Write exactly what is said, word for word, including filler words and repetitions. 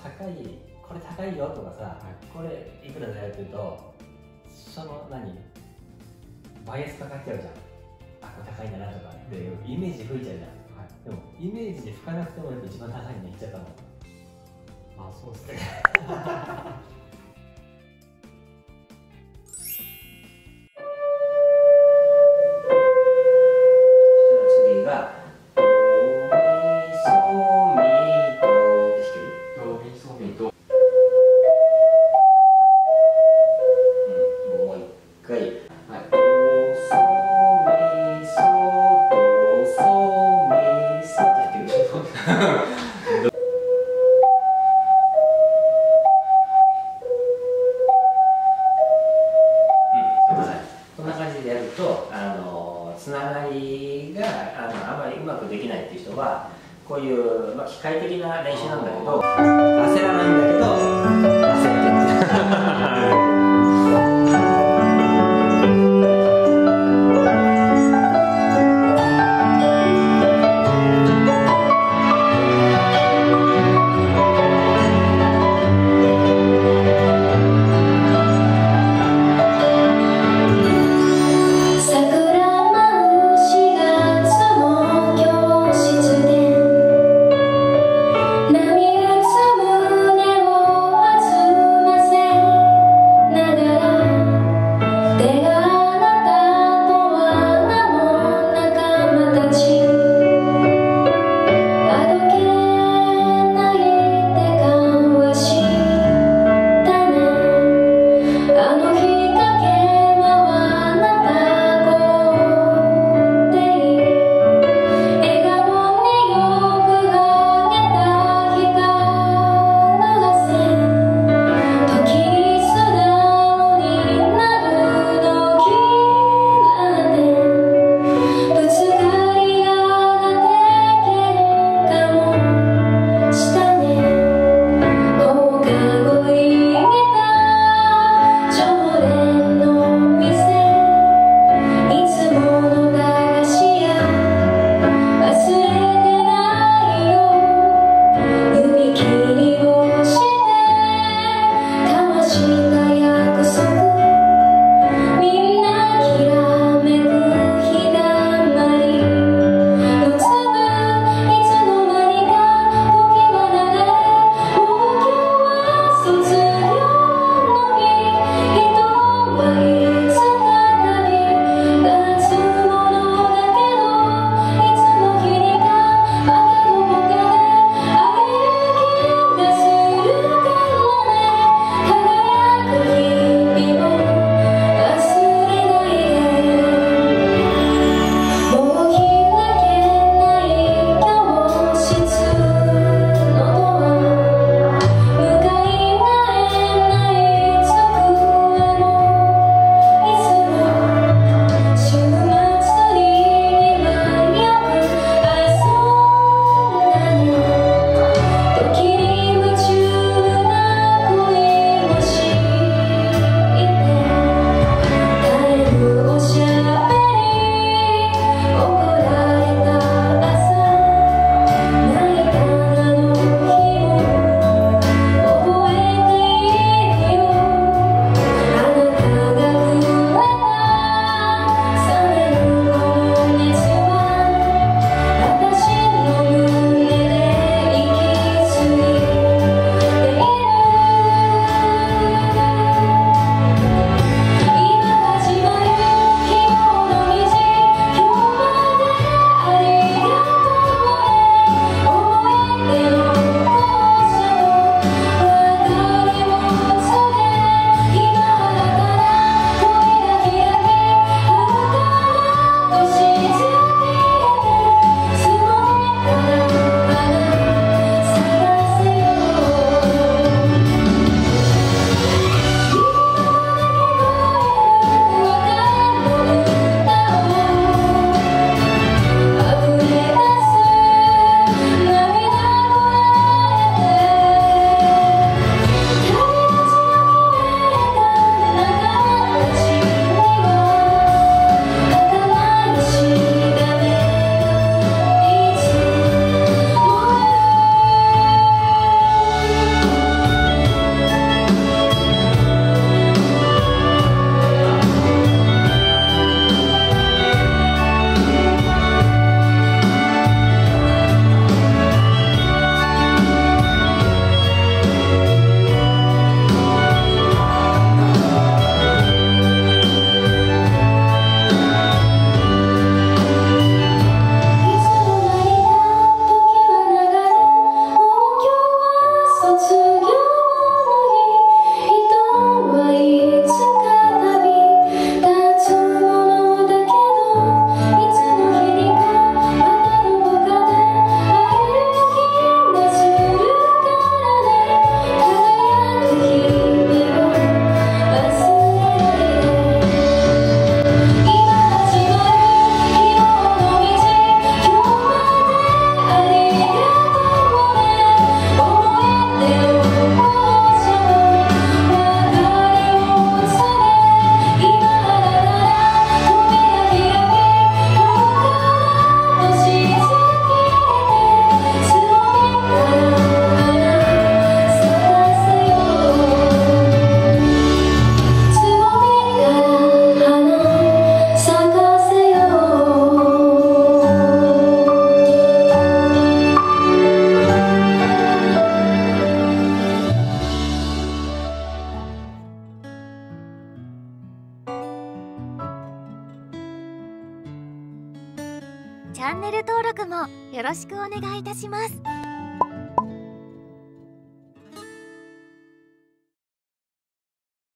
高い、これ高いよとかさ、はい、これいくらだよって言うと、その何バイアスかかっちゃうじゃん。あ、これ高いんだなとかっていうイメージ吹いちゃうじゃん。はい、でもイメージで吹かなくてもやっぱ一番高いにいっちゃったもん。 まあそうですね。 次がドミソミドって弾ける？ ドミソミド。 うん、もう一回。はい。ドソミソドソミソって弾ける？ ャンネル登録もよろしくお願いいたします。